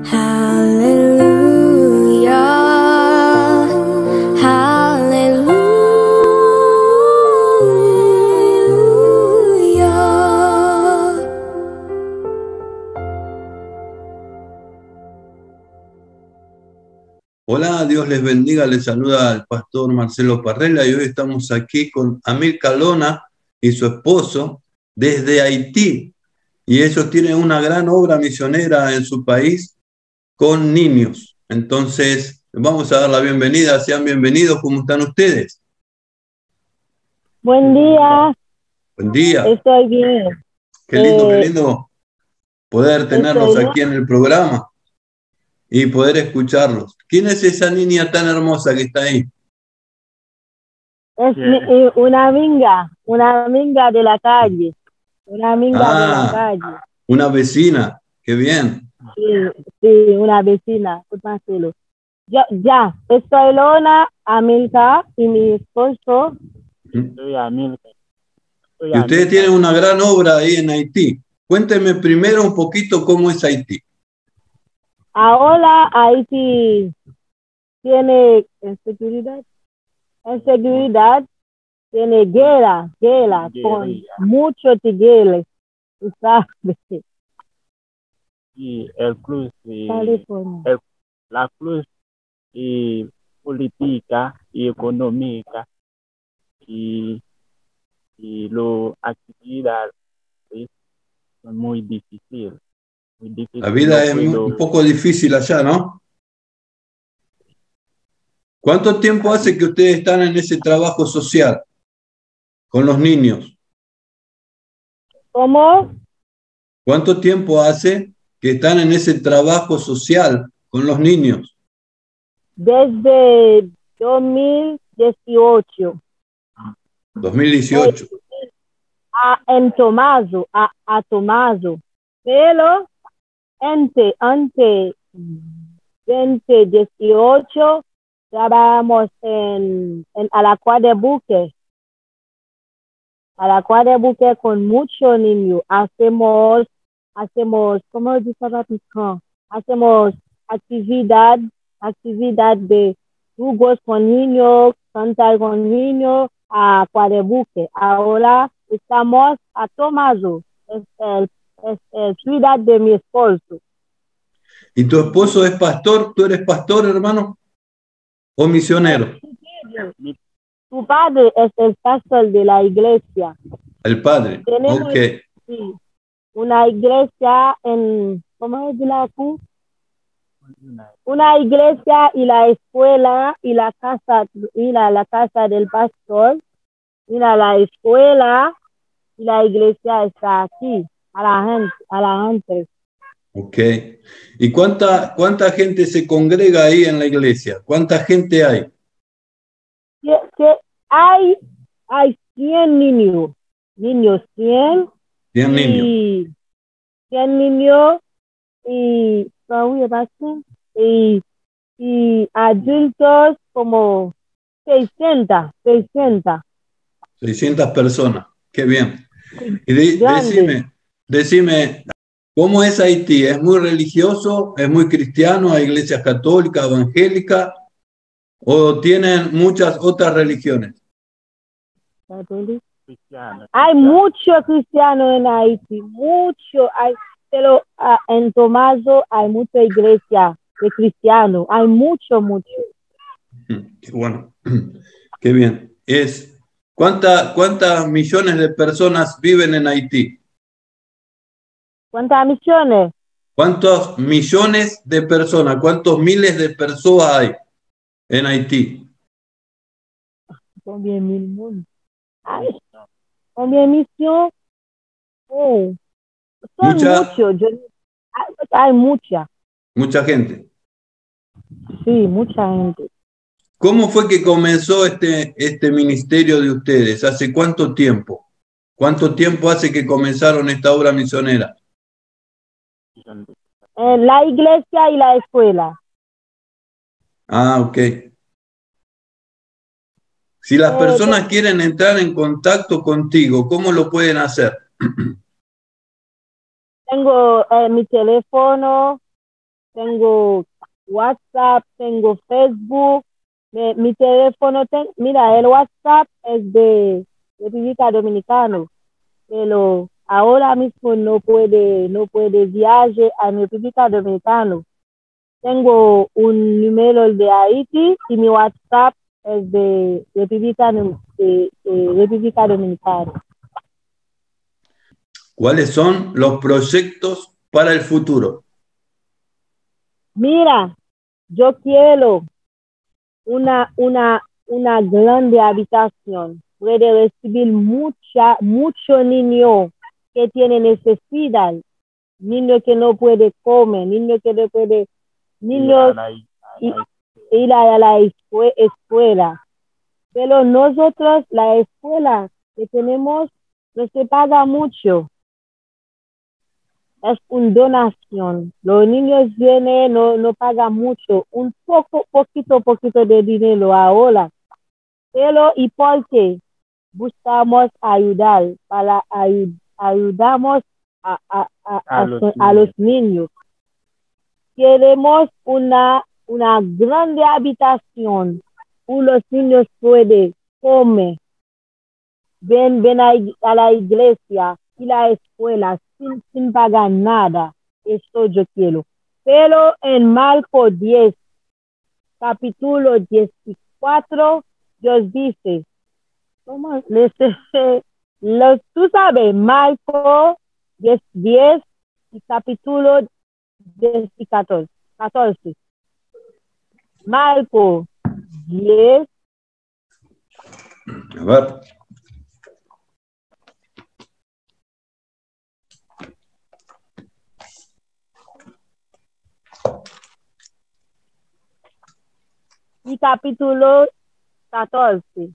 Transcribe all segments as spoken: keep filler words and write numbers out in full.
Hallelujah, hallelujah. Hola, Dios les bendiga, les saluda el pastor Marcelo Parrella y hoy estamos aquí con Amílcar Lona y su esposo desde Haití, y ellos tienen una gran obra misionera en su país con niños. Entonces, vamos a dar la bienvenida. Sean bienvenidos. ¿Cómo están ustedes? Buen día. Buen día. Estoy bien. Qué lindo, Eh, qué lindo poder tenerlos estoy aquí en el programa y poder escucharlos. ¿Quién es esa niña tan hermosa que está ahí? Es mi- eh, una amiga, una amiga de la calle, una amiga de la Ah, calle. una vecina. Qué bien. Sí, sí, una vecina. Pues, Marcelo. Yo, ya, estoy Lona, Amilcar y mi esposo. Soy Amilcar. Soy Y ustedes Amilcar. tienen una gran obra ahí en Haití. Cuéntenme primero un poquito cómo es Haití. Ahora Haití tiene inseguridad, inseguridad, tiene guerra, guerra, con Guerrilla. muchos tigres, tú sabes. Y el cruz, y California. el- la cruz y política y económica y, y las actividades ¿sí? son muy difíciles. Muy difícil. La vida No es muy- puedo- un poco difícil allá, ¿no? ¿Cuánto tiempo hace que ustedes están en ese trabajo social con los niños? ¿Cómo? ¿Cuánto tiempo hace que están en ese trabajo social con los niños? Desde dos mil dieciocho. dos mil dieciocho. A, en Tomaso, a, a Tomaso. Pero antes, antes veinte dieciocho, trabajamos en, en Alacua de Buque. Alacua de Buque con muchos niños. Hacemos, hacemos, ¿cómo dice la pica? Hacemos actividad, actividad de jugos con niños, cantar con niños, a Cuadebuque. Ahora estamos a Tomaso, es el, es el ciudad de mi esposo. ¿Y tu esposo es pastor? ¿Tú eres pastor, hermano? ¿O misionero? Su padre es el pastor de la iglesia. El padre. Tenemos Ok. sí, una iglesia en, ¿cómo es la cu? Una iglesia y la escuela y la casa y la, la casa del pastor y la, la escuela y la iglesia está aquí a la gente a la gente. Ok. ¿Y cuánta, cuánta gente se congrega ahí en la iglesia? ¿Cuánta gente hay? Que, que hay hay cien niños niños cien cien niños. y cien niños y y y adultos como seiscientos seiscientos seiscientas personas. Qué bien. Y de- Grande. decime, decime, ¿cómo es Haití? ¿Es muy religioso? ¿Es muy cristiano? ¿Hay iglesias católicas, evangélicas? ¿O tienen muchas otras religiones? cristiano, Hay cristiano. muchos cristianos en Haití, mucho, hay, pero uh, en Tomaso hay mucha iglesia de cristianos, hay mucho, mucho. Qué bueno. Qué bien. Es, ¿cuánta, ¿Cuántas millones de personas viven en Haití? ¿Cuántas misiones? ¿Cuántos millones de personas, cuántos miles de personas hay en Haití? Combien mil mundos. Ay, combien misión. Oh, son Mucha, muchos, yo, hay, hay mucha, mucha gente. sí, mucha gente. ¿Cómo fue que comenzó este, este ministerio de ustedes? ¿Hace cuánto tiempo? ¿Cuánto tiempo hace que comenzaron esta obra misionera? En la iglesia y la escuela. Ah, ok. Si las Eh, personas quieren entrar en contacto contigo, ¿cómo lo pueden hacer? Tengo eh, mi teléfono, tengo WhatsApp, tengo Facebook, mi, mi teléfono, ten, mira, el WhatsApp es de República Dominicana, pero ahora mismo no puede, no puede viajar a República Dominicana. Tengo un número de Haití y mi WhatsApp es de República, de, de República Dominicana. ¿Cuáles son los proyectos para el futuro? Mira, yo quiero una, una, una grande habitación. Puede recibir mucha, muchos niños que tienen necesidad, niños que no pueden comer, niños que no pueden, niños y, ir a la escue- escuela. Pero nosotros, la escuela que tenemos, no se paga mucho. Es una donación. Los niños vienen, no, no pagan mucho, un poco, poquito, poquito de dinero ahora. Pero ¿y por qué? Buscamos ayudar, para ayu- ayudamos a, a, a, A a, los so- a los niños. Queremos una, una grande habitación donde los niños pueden comer, ven, ven a, a la iglesia y la escuela sin, sin pagar nada. Esto yo quiero. Pero en Marcos diez, capítulo diecicuatro, Dios dice, ¿cómo? Los, tú sabes, Marcos diez, diez y capítulo diez y catorce. catorce. Marcos diez, A ver. y capítulo catorce.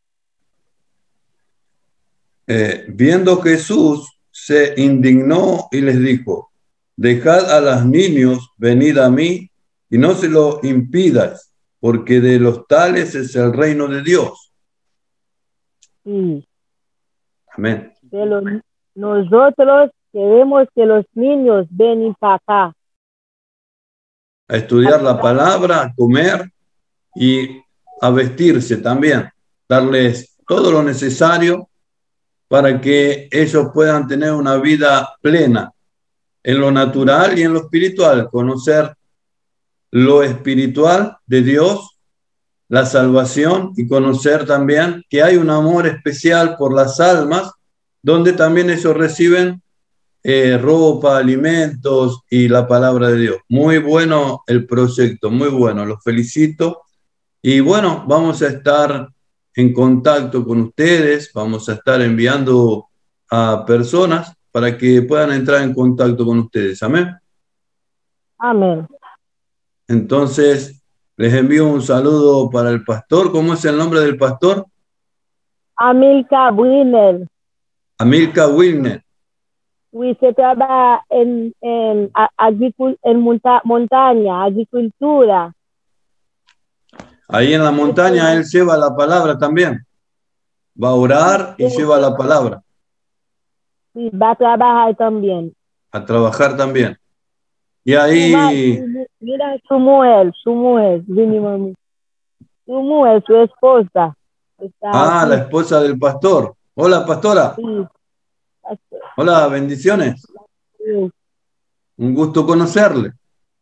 Eh, viendo Jesús, se indignó y les dijo, dejad a los niños venid a mí y no se lo impidas, porque de los tales es el reino de Dios. Sí. Amén. Pero nosotros queremos que los niños vengan para acá. A estudiar la palabra, a comer y a vestirse también, darles todo lo necesario para que ellos puedan tener una vida plena en lo natural y en lo espiritual, conocer lo espiritual de Dios, la salvación y conocer también que hay un amor especial por las almas, donde también ellos reciben eh, ropa, alimentos y la palabra de Dios. Muy bueno el proyecto, muy bueno, los felicito. Y bueno, vamos a estar en contacto con ustedes, vamos a estar enviando a personas para que puedan entrar en contacto con ustedes. Amén. Amén. Entonces, les envío un saludo para el pastor. ¿Cómo es el nombre del pastor? Amilca Brunel. Amilca Wilner. Oui, se trabaja en, en, agricul en monta montaña, agricultura. Ahí en la montaña él lleva la palabra también. Va a orar y lleva la palabra. Sí, va a trabajar también. A trabajar también. Y ahí... Mira su mujer, su mujer, Vini mami. Su mujer, su esposa. Está Ah, aquí. la esposa del pastor. Hola, pastora. Sí. Hola, bendiciones. Sí. Un gusto conocerle.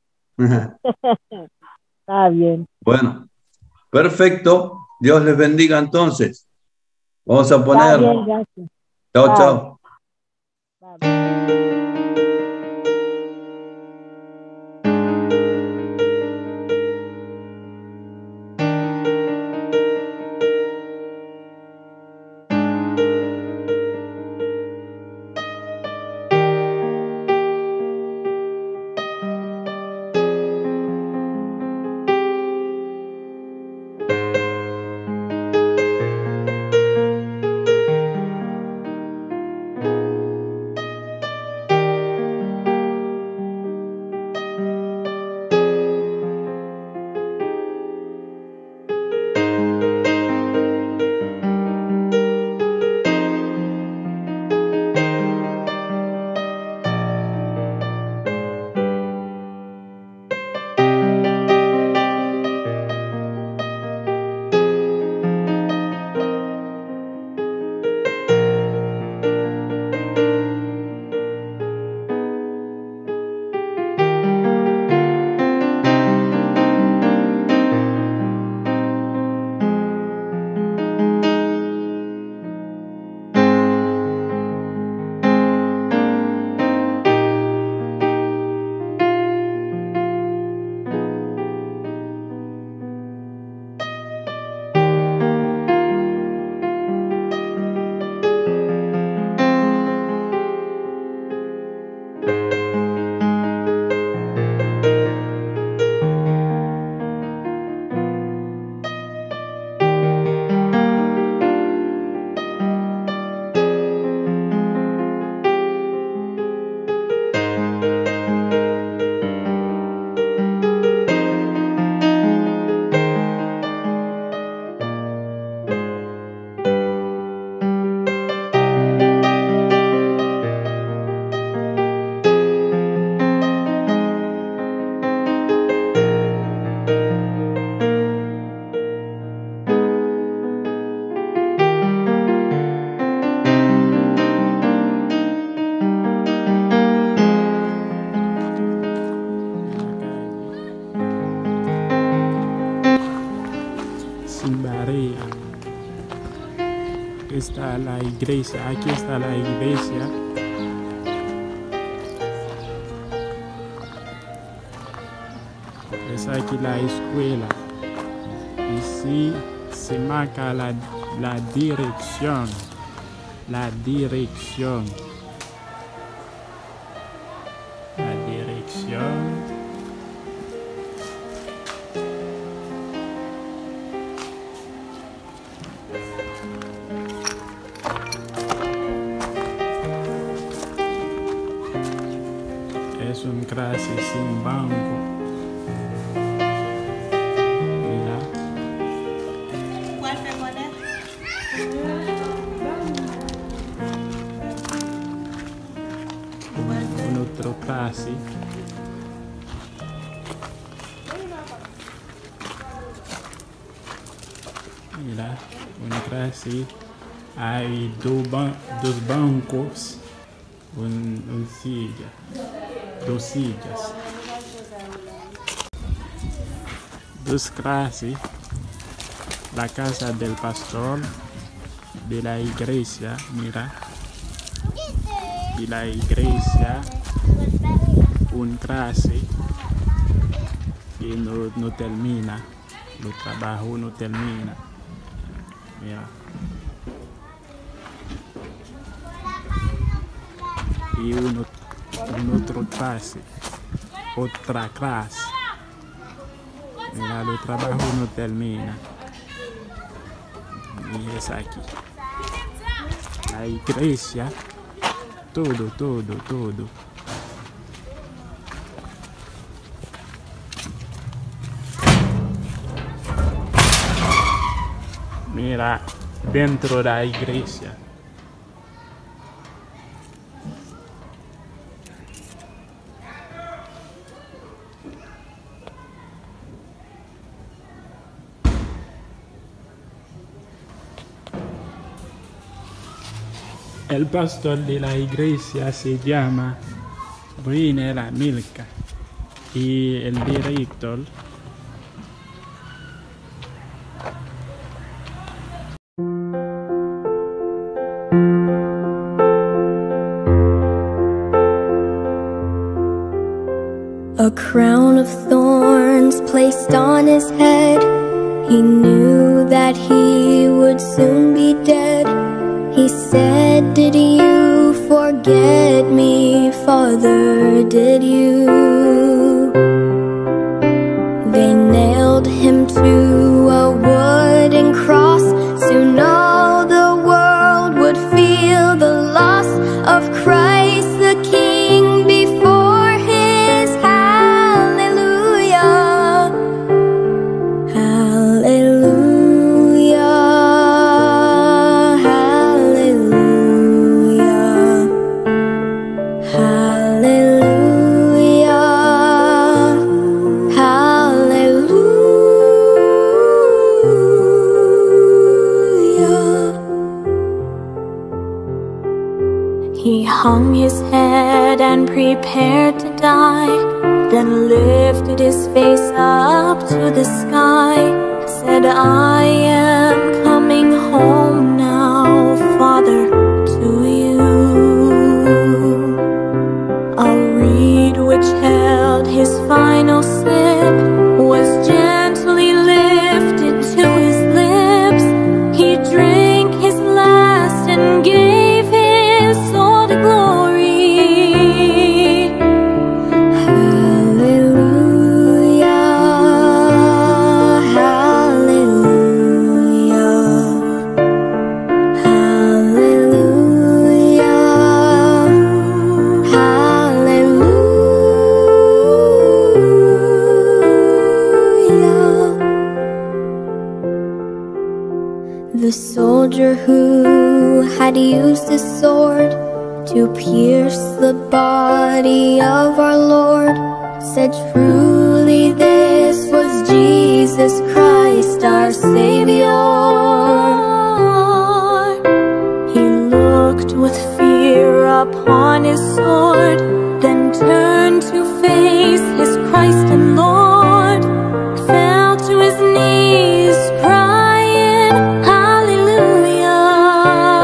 Está bien. Bueno, perfecto. Dios les bendiga entonces. Vamos a Está poner... bien, gracias. Chao, Bye. chao. Bye. está la iglesia, aquí está la iglesia. Es aquí la escuela. Y si se marca la, la dirección, la dirección, la dirección. Es un clase sin banco. Mira. ¿Cuál me pone? Un, un otro clase. Mira, una clase. Hay dos, ban dos bancos. Un, un silla. Dos sillas. Dos clases. La casa del pastor. De la iglesia, mira. De la iglesia. Un clase. Y no, no termina. El trabajo no termina. Mira. Y uno, un otro clase, otra clase. Mira, el trabajo no termina. Y es aquí. La iglesia, todo, todo, todo. Mira, dentro de la iglesia. El pastor de la iglesia se llama Brunella Milka y el director A crown of thorns placed on his head. He knew that he would soon be dead. He said, "Did you forget me, Father, did you?" They nailed him to a wooden cross. Soon all the world would feel the loss of Christ the King before his hallelujah. Hallelujah. He hung his head and prepared to die, then lifted his face up to the sky, said, "I am coming home now, Father, to you." A reed which held his final sip was gently lifted to his lips. He drank his last and gave his soul to glory. Hallelujah, hallelujah, hallelujah, hallelujah. The soldier who had used his sword to pierce the body of our Lord said, "Truly this was Jesus Christ, our Savior." He looked with fear upon his sword, then turned to face his Christ and Lord, fell to his knees crying, "Hallelujah."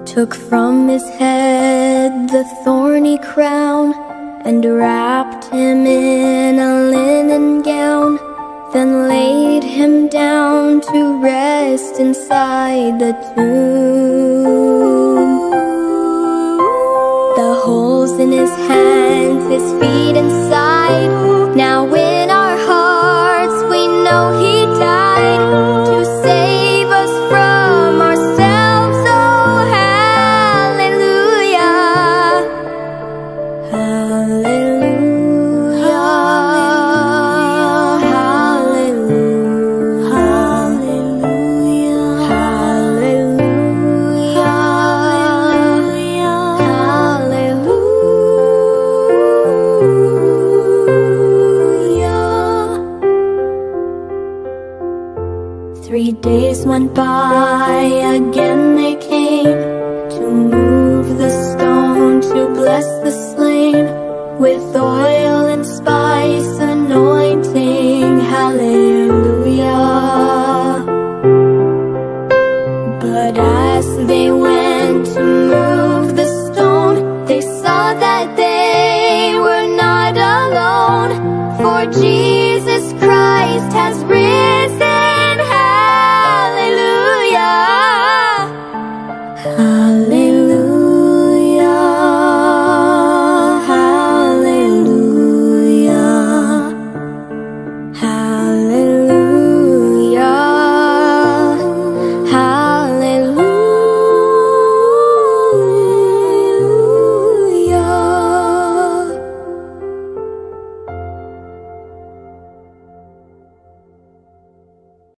took from his head the thorny crown, and wrapped him in a linen gown, then laid him down to rest inside the tomb. The holes in his hands, his feet inside, now